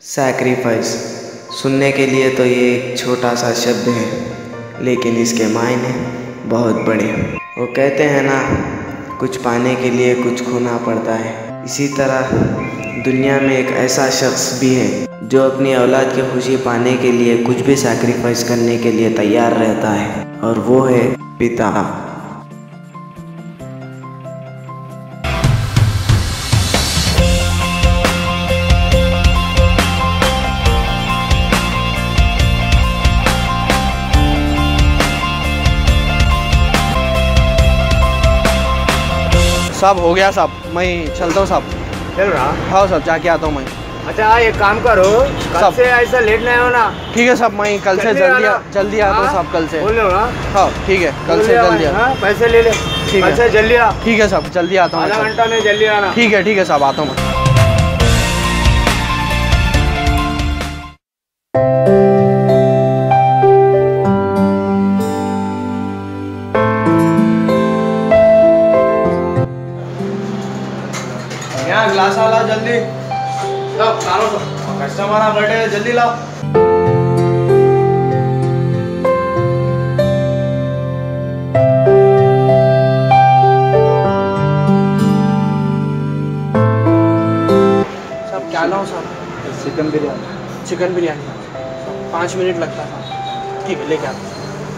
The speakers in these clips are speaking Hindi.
सैक्रिफाइस सुनने के लिए तो ये एक छोटा सा शब्द है, लेकिन इसके मायने बहुत बड़े हैं। वो कहते हैं ना, कुछ पाने के लिए कुछ खोना पड़ता है। इसी तरह दुनिया में एक ऐसा शख्स भी है जो अपनी औलाद की खुशी पाने के लिए कुछ भी सैक्रिफाइस करने के लिए तैयार रहता है, और वो है पिता। सब हो गया साहब, मैं चलता हूँ साहब। चल रहा? हाँ साहब, जाके आता हूँ मैं। अच्छा एक काम करो, कल से ऐसा लेट नहीं होना। ठीक है साहब, मैं कल से जल्दी आता हूँ साहब। कल से बोल रहे हो ना? हाँ ठीक है, कल से जल्दी। पैसे ले ले। ठीक है, कल से जल्दी आ। ठीक है साहब, जल्दी आता हूँ। आधा घंटा में जल्दी आना। ठीक है साहब, आता हूँ मैं। ग्लास वाला जल्दी लाओ, कस्टमर आ बैठे, जल्दी लाओ। सब क्या लाओ साहब? Chicken biryani. Chicken biryani 5 minute लगता है। ठीक है, लेके आता हूँ।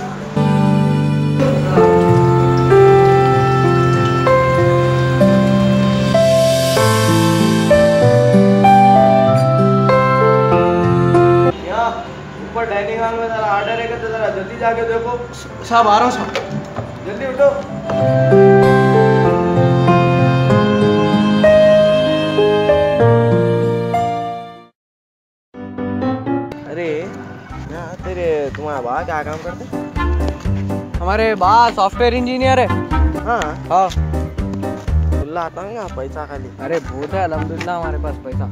डाइनिंग हॉल में जरा ऑर्डर है, तो जरा जल्दी जाके देखो साहब। आ रहा हूँ साहब, जल्दी उठो। अरे तुम्हारा बा क्या काम करते? हमारे बा सॉफ्टवेयर इंजीनियर है। हाँ हाँ, खुला आता है पैसा खाली। अरे बहुत है अल्हम्दुलिल्लाह हमारे पास पैसा।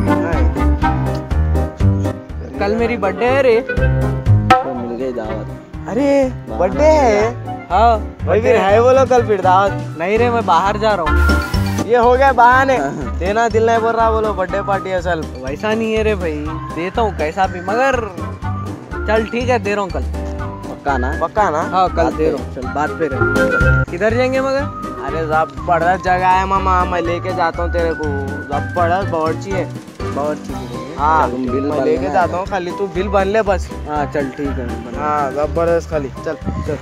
कल मेरी बर्थडे है रे, तो मिल गई दावत। अरे बर्थडे है? हाँ भाई फिर है बोलो कल फिर दावत। नहीं रे, मैं बाहर जा रहा हूँ। ये हो गया बहाने, देना दिल नहीं बोल रहा, बोलो बर्थडे पार्टी असल। वैसा नहीं है रे भाई, देता हूँ कैसा भी, मगर चल ठीक है, दे रहा हूँ कल। पक्का ना? पक्का ना? हाँ कल दे रहा हूँ। चल बात पे रहे। किधर जाएंगे मगर? अरे जबरदस्त जगह है मामा, मैं लेके जाता हूँ तेरे को। जबरदस्त बावर्ची है। बावर्ची? हाँ मैं लेके जाता हूँ, खाली तू बिल भर ले बस। हाँ चल ठीक है। हाँ जबरदस्त, खाली चल चल।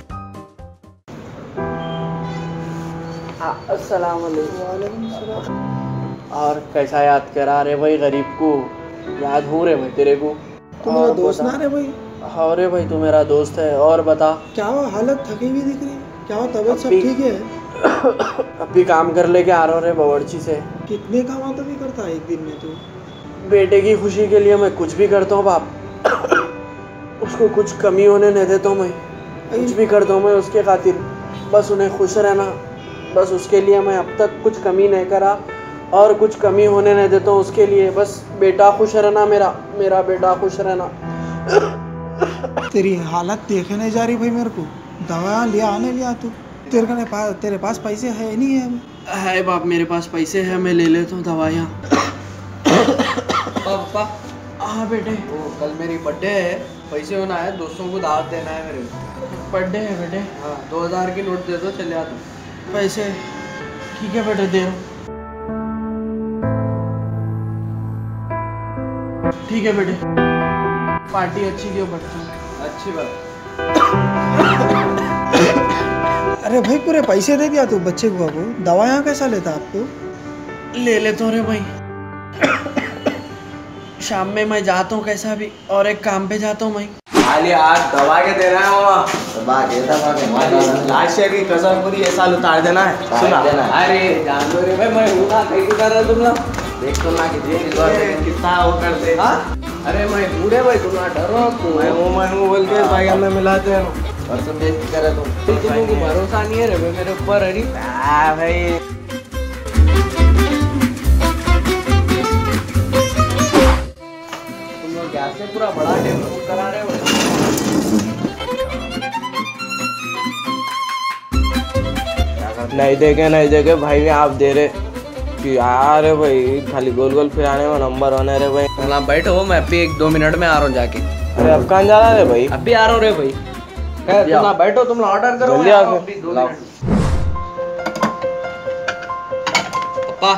अस्सलाम वालेकुम। और कैसा याद करा रे भाई गरीब को? याद हूँ रे भाई तेरे को। तू मेरा दोस्त ना रे भाई? हाँ रे भाई, तू मेरा दोस्त है। और बता क्या हुआ, हालत थकी हुई दिख रही? क्या हुआ, तबीयत सब ठीक है? अभी काम कर लेके आ रहा हूँ रे बावर्ची से। कितने काम तो भी करता है एक दिन में तू? बेटे की खुशी के लिए मैं कुछ भी करता हूँ बाप। उसको कुछ कमी होने नहीं देता हूँ मैं, कुछ भी करता हूँ मैं उसके खातिर। बस उन्हें खुश रहना, बस उसके लिए मैं अब तक कुछ कमी नहीं करा और कुछ कमी होने नहीं देता हूँ उसके लिए। बस बेटा खुश रहना, मेरा बेटा खुश रहना। तेरी हालत देखे नहीं जा रही भाई मेरे को। दवा लिया आने लिया तू? तेरे पास पैसे है नहीं है? है बाप, मेरे पास पैसे हैं, मैं ले लेता हूँ दवाइयाँ। पापा हाँ बेटे, वो कल मेरी बर्थडे है, पैसे होना है, दोस्तों को दावत देना है मेरे को। बर्थडे है बेटे? हाँ 2000 की नोट दे दो, चले आ तू। पैसे? ठीक है बेटे, दे रहा हूँ। ठीक है बेटे, पार्टी अच्छी क्यों बच्चों? अच्छी बात। अरे भाई पूरे पैसे दे दिया तू बच्चे को? दवाइयाँ कैसा लेता आपको? ले लेता हूँ रे भाई, शाम में मैं जाता हूँ कैसा भी, और एक काम पे जाता हूँ मैं। खाली आज दबा के देना है मामा, दबा के लास्ट ईयर की कसम पूरी ये साल उतार देना है। सुना? अरे जान लो रे भाई, मैं हूँ ना, कैसे कर रहे तुम लोग? देख तो ना कितना वो करते। अरे मैं बूढ़े भाई, तुम ना डरो। मैं हूँ बोल के भाई हमें मिलाते हैं। परसों बेइज्जती करे तुमको भरोसा नहीं है रे भाई मेरे ऊपर? अरे भाई गैस से पूरा बड़ा डेवलप करा रहे हो। नहीं देखे भाई, आप दे रहे अरे भाई खाली गोल गोल फिराने में नंबर 1 है रे भाई। ना बैठो, मैं अभी 1-2 मिनट में आ रहा हूँ जाके। अरे अब कहाँ जा रहा है भाई? अभी आ रहा हूँ रे भाई। तुम ना बैठो, तुम ऑर्डर करो। जल्दी आओ फिर। 2 मिनट। पापा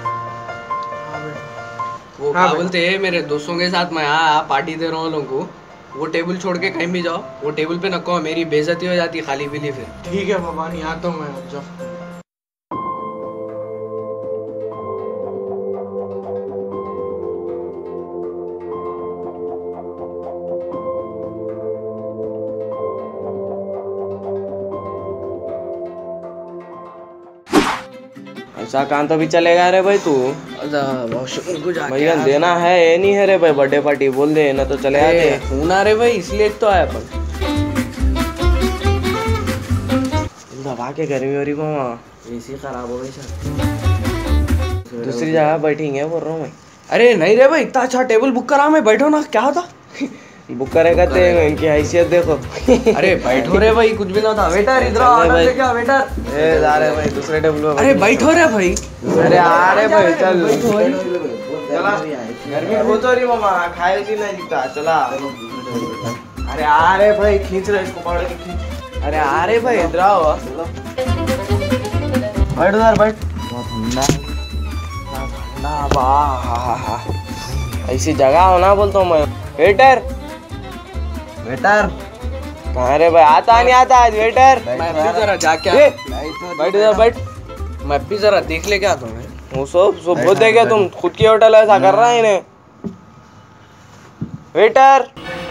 वो क्या बोलते हैं, मेरे दोस्तों के साथ मैं आया पार्टी दे रहा हूँ लोगों को। वो टेबल छोड़ के कहीं भी जाओ, वो टेबल पे नको, मेरी बेइज्जती हो जाती है खाली पीली। फिर ठीक है बाबा, नहीं आता हूँ मैं। जाओ। ऐसा काम तो भी चलेगा रे भाई तू? वॉशरूम को जाके भैया देना है, ये नहीं है रे भाई, बर्थडे पार्टी बोल दे ना तो चले आते। फोन आ रे भाई, इसलिए तो आया अपन। दबा के गर्मी हो रही मामा, एसी खराब हो गई सर। दूसरी जगह बैठेंगे बोल रहा हूँ मैं। अरे नहीं रे भाई, इतना अच्छा टेबल बुक करा, मैं बैठो ना, क्या होता। बुक करेगा तो इनकी हैसियत देखो। अरे बैठो रे भाई, कुछ भी ना था। वेटर इधर आओ, ऑर्डर लेके आओ वेटर। ए जा रहे भाई दूसरे टेबल पे। अरे बैठो रे भाई। अरे आ रे भाई चल। चला गर्मी बहुत हो रही मामा, खाए जी नहीं दिखता। चला अरे आ रे भाई, खींच रहे इसको, पकड़ के खींच। अरे आ रे भाई इधर आओ। बैठ उधर बैठ। ठंडा वाह, ऐसी जगह हो ना बोलता हूँ मैं। वेटर वेटर कहाँ रे भाई? आता नहीं आता आज वेटर? मैं भी जरा जाके बैठ इधर बैठ। मैं भी जरा देख ले क्या तुम। वो सब बहुत देखे तुम, खुद की होटल ऐसा कर रहा है इन्हें। वेटर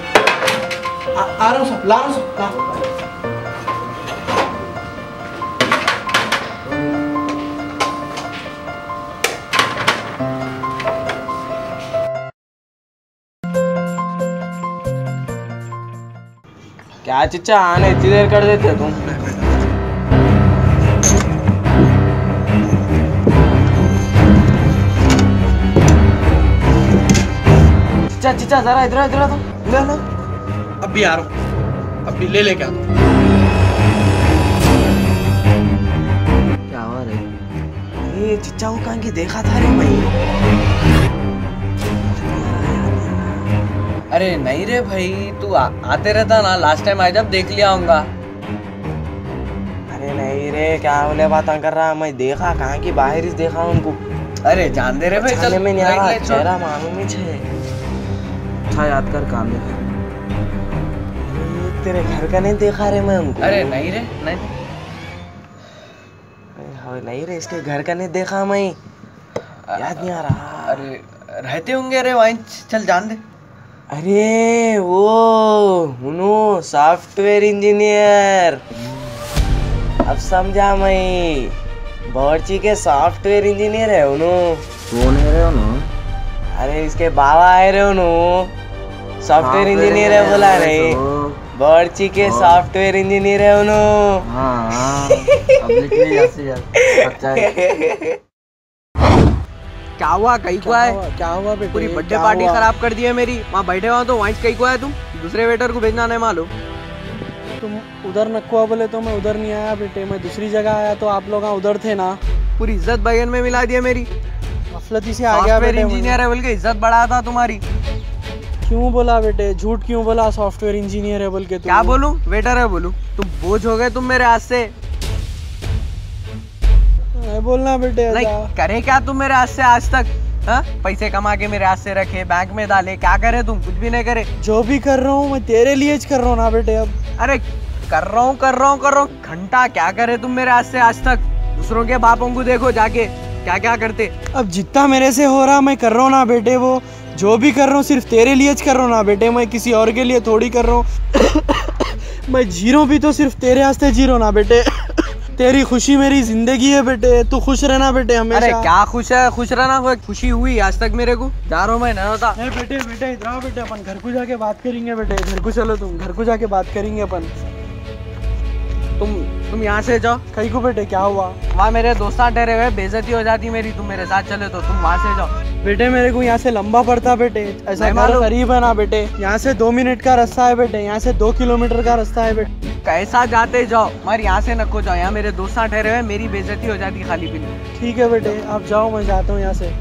आ रहा हूँ सब, ला रहा हूँ सब, ला। क्या चिच्चा आने इतनी देर कर देते हो तुम? चिच्चा चिच्चा जरा इधर इधर तुम ले लो। अभी आ रहा हूँ, अभी ले ले क्या तुम। क्या हुआ रे? ये चिच्चा को कहाँ की देखा था रे भाई? अरे नहीं रे भाई, तू आते रहता ना, लास्ट टाइम आया जब देख लिया होगा। अरे नहीं रे, क्या बोले बात कर रहा? मैं देखा कहाँ की, बाहर ही देखा उनको। अरे जान दे रे भाई, चल में नहीं आ रहा, चेहरा मालूम ही है। अच्छा याद कर काम में। तेरे घर का नहीं देखा रे मैं उनको। अरे नहीं रे, नहीं नहीं रे, इसके घर का नहीं देखा मैं, याद नहीं आ रहा। अरे रहते होंगे रे वहीं, चल जान दे। अरे वो उनो सॉफ्टवेयर इंजीनियर, अब समझा मैं। बावर्ची के सॉफ्टवेयर इंजीनियर है उनो। कौन है रे उनो? अरे इसके बाबा आए रे उनो, सॉफ्टवेयर इंजीनियर है बोला नहीं। बावर्ची के सॉफ्टवेयर इंजीनियर है उनो। हाँ अब निकली ऐसे यार। क्या हुआ? कहीं को है? क्या हुआ बेटे? पूरी बर्थडे पार्टी खराब कर दी है मेरी। वहाँ बैठे हुआ तो वहीं कहीं को है तुम? दूसरे वेटर को भेजना नहीं मालूम? तुम उधर नकुआ बोले तो मैं उधर नहीं आया बेटे, मैं दूसरी जगह आया तो आप लोग उधर थे ना। पूरी इज्जत बैगन में मिला दी है मेरी। गफलती से आ गया बेटे। इंजीनियर है बोल के इज्जत बढ़ाया था तुम्हारी। क्यों बोला बेटे? झूठ क्यों बोला? सॉफ्टवेयर इंजीनियर है बोल के। क्या बोलूं? वेटर है बोलूं? तुम बोझ हो गए तुम मेरे हाथ से। बोलना बेटे नहीं करे क्या तुम मेरे हाथ से आज तक? हा? पैसे कमा के मेरे हाथ से रखे, बैंक में डाले, क्या करे तुम? कुछ भी नहीं करे। जो भी कर रहा हूँ मैं तेरे लिए कर रहा हूँ ना बेटे। अब अरे कर रहा हूँ घंटा क्या करे तुम मेरे हाथ से आज तक? दूसरों के बापों को देखो जाके क्या क्या करते। अब जितना मेरे से हो रहा मैं कर रहा हूँ ना बेटे। वो जो भी कर रहा हूँ सिर्फ तेरे लिए कर रहा हूँ ना बेटे, मैं किसी और के लिए थोड़ी कर रहा हूँ। मैं जी रहा हूँ भी तो सिर्फ तेरे वास्ते जी रहा हूँ ना बेटे। तेरी खुशी मेरी जिंदगी है बेटे, तू खुश रहना बेटे हमेशा। अरे क्या खुश है? खुश रहना, कोई खुशी हुई आज तक मेरे को? जा रहा हूँ मैं, नहीं होता। नहीं बेटे बेटे इधर आओ बेटे, अपन घर को जाके बात करेंगे बेटे। घर को चलो, तुम घर को जाके बात करेंगे अपन। तुम यहाँ से जाओ। कहीं को बेटे? क्या हुआ? वहाँ मेरे दोस्त ठहरे हुए, बेइज्जती हो जाती मेरी। तुम मेरे साथ चले तो तुम वहाँ से जाओ। बेटे मेरे को यहाँ से लंबा पड़ता बेटे, ऐसा घर करीब है ना बेटे। यहाँ से 2 मिनट का रास्ता है बेटे, यहाँ से 2 किलोमीटर का रास्ता है बेटे। कैसा जाते जाओ मगर यहाँ से नको जाओ, यहाँ मेरे दोस्त ठहरे हुए, मेरी बेइज्जती हो जाती खाली पीली। ठीक है बेटे, आप जाओ, मैं जाता हूँ यहाँ से।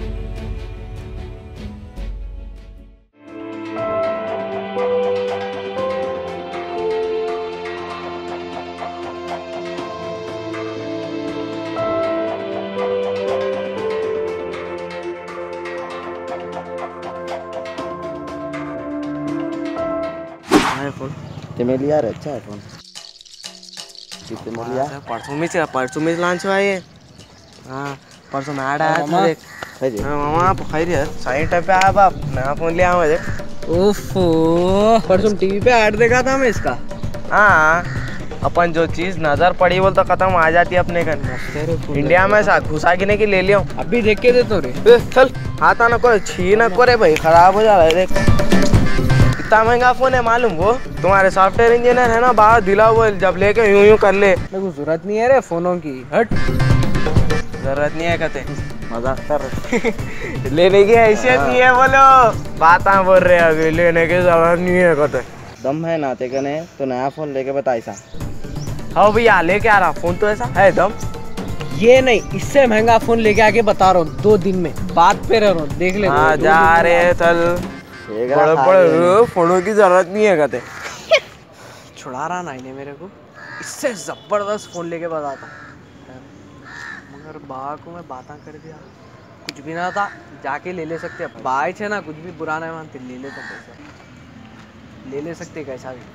ते में लिया रे, अच्छा है फोन। कितने में लिया? परसों में लॉन्च हुआ ये। हाँ परसों में ऐड आया था देख। मामा आप खैर है साइट पे आया बाप, नया फोन लिया हूँ देख। ओफो, परसों टीवी पे ऐड देखा था मैं इसका। हाँ अपन जो चीज नजर पड़ी बोल तो खत्म आ जाती है अपने घर। इंडिया में सा घुसा गिने की ले लिया हूँ। अभी देख के दे तो रे। चल आता ना को छी ना करे भाई, खराब हो जा रहा है देख। इतना महंगा फोन है मालूम, वो तुम्हारे सॉफ्टवेयर इंजीनियर है ना बाहर दिला वो जब लेके यूं यूं कर ले। मेरे को जरूरत नहीं है रे फोनों की, हट। जरूरत नहीं है कहते, मजाक कर लेने की हैसियत नहीं है बोलो, बात बोल रहे अभी लेने की जरूरत नहीं है कहते। दम है नाते कने तो नया फोन लेके बता ऐसा। हाँ भैया लेके आ रहा फोन, तो ऐसा है दम। ये नहीं, इससे महंगा फोन लेके आके बता रहा हूँ, 2 दिन में बात पे रह रहा हूँ, देख ले। हाँ जा रहे चल, बड़े बड़े फोनों की जरूरत नहीं है कहते। छुड़ा रहा ना इन्हें मेरे को, इससे जबरदस्त फोन लेके बताता, मगर बा को मैं बात कर दिया, कुछ भी ना था, जाके ले ले सकते अपन। बाय छे ना, कुछ भी बुरा नहीं मानते, ले ले तो पैसा ले ले सकते कैसा भी।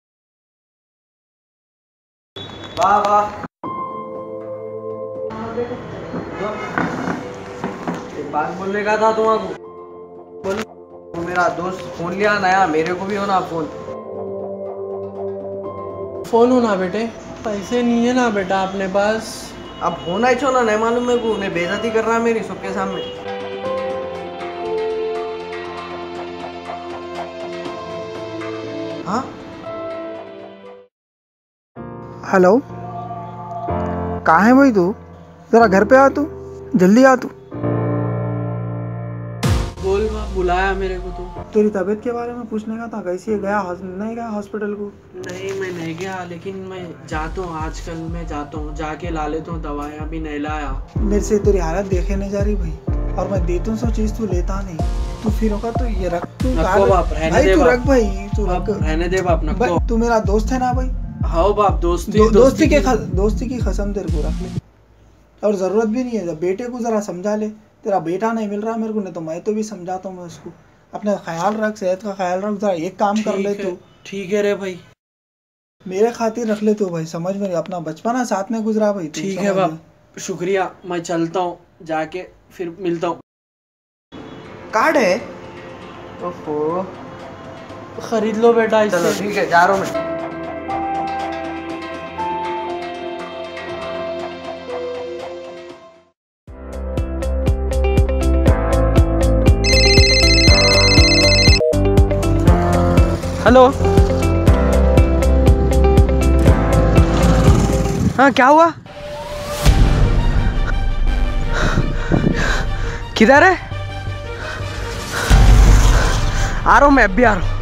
वाह वाह, एक बात बोलने का था तुम्हारा, बोल। तो मेरा दोस्त फोन लिया नया, मेरे को भी हो ना फोन। फोन हो ना बेटे, पैसे नहीं है ना बेटा अपने पास। अब होना ही छो ना, नहीं मालूम मेरे को, उन्हें बेइज्जती कर रहा है मेरी सबके सामने। हाँ हेलो, कहाँ है भाई तू? जरा घर पे आ, तू जल्दी आ तू। बोल बाप, बुलाया मेरे को तो। तेरी तबीयत के बारे में पूछने का था, कैसी है? गया नहीं गया हॉस्पिटल को? नहीं मैं नहीं गया, लेकिन मैं जाता हूँ, आजकल मैं जाता हूँ, जाके ला लेता हूँ दवाई, अभी नहीं लाया। मेरे से तेरी हालत देखे नहीं जा रही भाई, और मैं देता हूँ सब चीज, तू लेता नहीं। तू फिर होगा तो ये रख, तू बाप रहने दे, तू रख भाई, तू रख, रहने दे बाप नको। तू मेरा दोस्त है ना भाई। हाँ बाप, दोस्ती की कसम तेरे को रख ले, और जरूरत भी नहीं है। जब बेटे को जरा समझा ले, तेरा बेटा नहीं मिल रहा मेरे को, नहीं तो मैं तो भी समझाता हूँ मैं उसको। अपना ख्याल रख, सेहत का ख्याल रख, जरा एक काम कर ले तू। ठीक है रे भाई, मेरे खातिर रख ले तू भाई, समझ में? अपना बचपना साथ में गुजरा भाई। ठीक है बाप, शुक्रिया, मैं चलता हूँ, जाके फिर मिलता हूँ। कार्ड है? ओहो, खरीद लो बेटा इससे। चलो ठीक है, जा रहा हूँ मैं। हेलो, हाँ क्या हुआ? किधर है? आ रहा हूँ मैं, अभी आ रहा हूँ।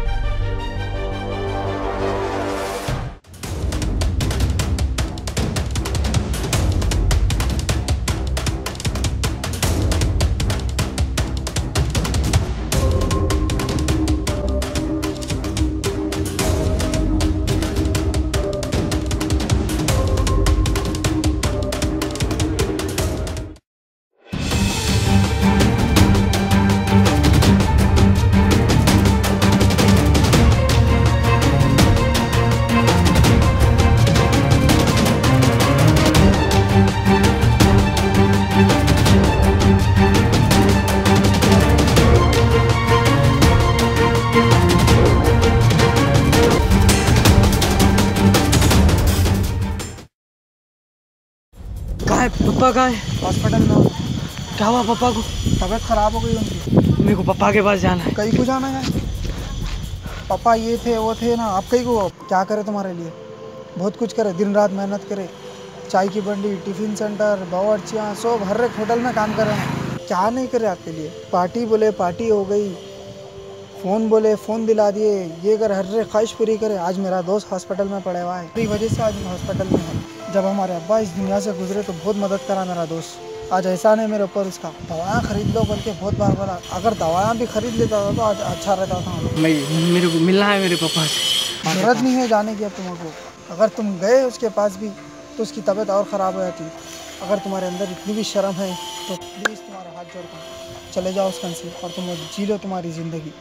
पापा कहाँ है? हॉस्पिटल में। क्या हुआ पापा को? तबीयत खराब हो गई उनकी। मेरे को पापा के पास जाना है। कहीं को जाना है? पापा ये थे वो थे ना, आप कहीं को क्या करे तुम्हारे लिए? बहुत कुछ करे, दिन रात मेहनत करे, चाय की बंडी, टिफिन सेंटर, बावर्चियाँ, सब हर एक होटल में काम कर रहे हैं। क्या नहीं करे आपके लिए? पार्टी बोले पार्टी हो गई, फ़ोन बोले, फ़ोन दिला दिए, ये कर, हर ख्वाहिश पूरी करे। आज मेरा दोस्त हॉस्पिटल में पड़े हुआ है, इसी वजह से आज हॉस्पिटल में है। जब हमारे अब्बा इस दुनिया से गुजरे तो बहुत मदद करा मेरा दोस्त। आज एहसान है मेरे ऊपर उसका। दवाएँ खरीद लो बोल के बहुत बार बोला, अगर दवाएँ भी खरीद लेता था तो आज अच्छा रहता था। मेरे को मिलना है मेरे पापा से। जरूरत नहीं है जाने की अब तुमको। अगर तुम गए उसके पास भी तो उसकी तबीयत और ख़राब हो जाती। अगर तुम्हारे अंदर इतनी भी शर्म है तो प्लीज़ तुम्हारे हाथ जोड़ता हूँ, चले जाओ उसके से और तुम जी लो तुम्हारी ज़िंदगी।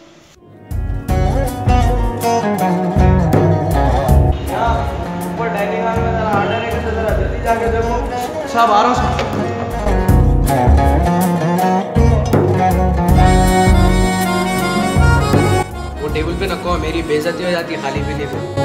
ऊपर डाइनिंग हॉल में जरा ऑर्डर है कि जरा जल्दी जाके देखो। साहब आ रहा हूँ। वो टेबल पे रखो, मेरी बेइज्जती हो जाती है खाली पीने पे।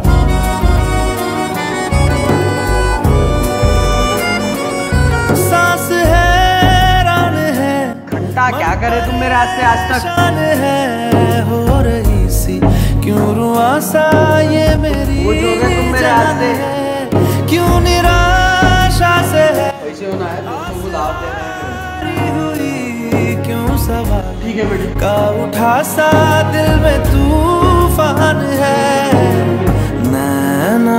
सांस हैरान है, घंटा क्या करे तुम मेरे हाथ से आज तक। शान है हो रही सी, क्यों रुआ सा ये मेरी पूछोगे तुम मेरे हाथ से। है, क्यों निराशा से है पैसे होना है तो तुमको दावत देना है। हुई, क्यों सवाल ठीक है बेटे। का उठा सा दिल में तूफान है। नैना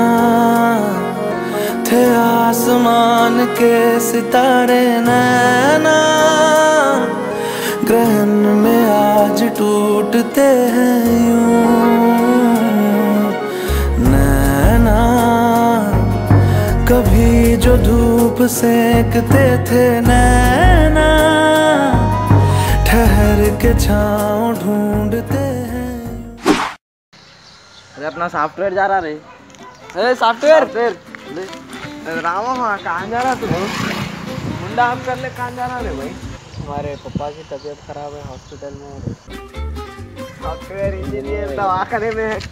थे आसमान के सितारे, नैना ग्रहण में आज टूटते हैं यूं। नैना कभी जो धूप सेकते थे, नैना ठहर के छाँव ढूंढते हैं। अरे अपना सॉफ्टवेयर जा रहा रे। अरे सॉफ्टवेयर रामा, हाँ कहाँ जा रहा तू? मुंडा हम कर ले, कहाँ जा रहा रे भाई? हमारे पापा की तबीयत खराब है, हॉस्पिटल में। सॉफ्टवेयर इंजीनियर दवाखाने में है।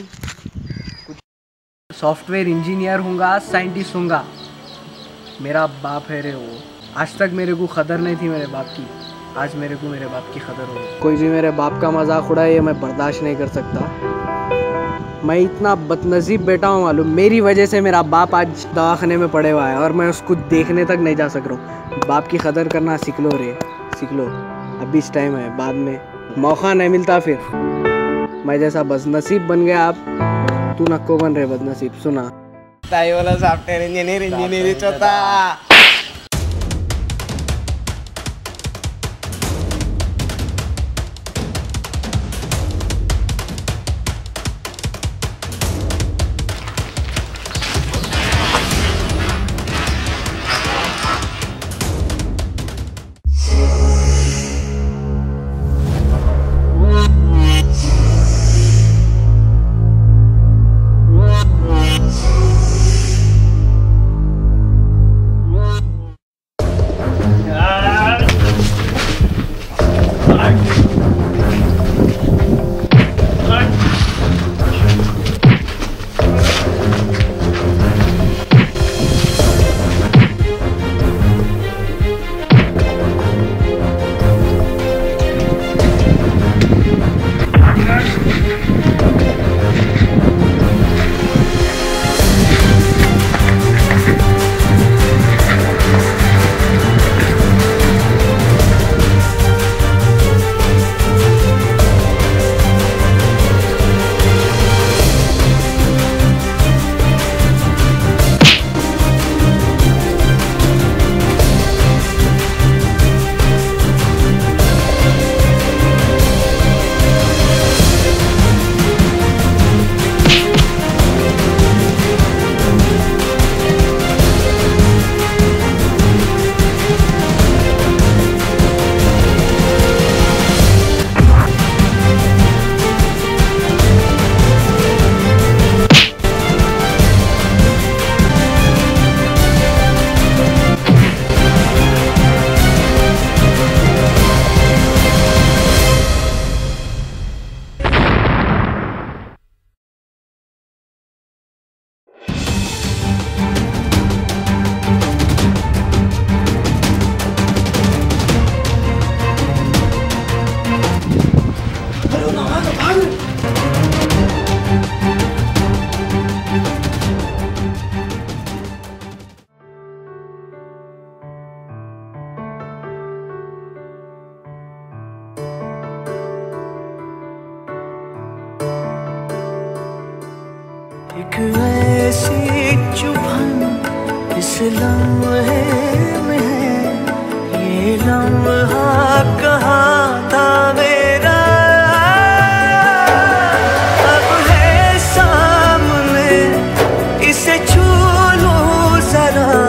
सॉफ्टवेयर इंजीनियर हूँगा, साइंटिस्ट हूँगा। मेरा बाप है रे वो। आज तक मेरे को कदर नहीं थी मेरे बाप की, आज मेरे को मेरे बाप की कदर हो गई। कोई भी मेरे बाप का मजाक उड़ाए ये मैं बर्दाश्त नहीं कर सकता। मैं इतना बदनसीब बेटा हूँ मालूम, मेरी वजह से मेरा बाप आज दवाखाने में पड़े हुआ है और मैं उसको देखने तक नहीं जा सक रहा हूँ। बाप की कदर करना सीख लो रे, सीख लो। अभी इस टाइम है, बाद में मौका नहीं मिलता फिर। मैं जैसा बदनसीब बन गया आप, तू नक्को बन रहे बदनसीब। सुना ताई वाला सॉफ्टवेयर इंजीनियर होता। एक ऐसी चुभन इस लम्हे में है, ये लम्हा कहाँ था मेरा, अब है सामने इसे छू लूं जरा,